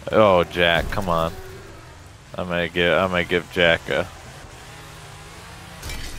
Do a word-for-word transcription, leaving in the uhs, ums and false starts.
Oh, Jack, come on. I may give I may give Jack a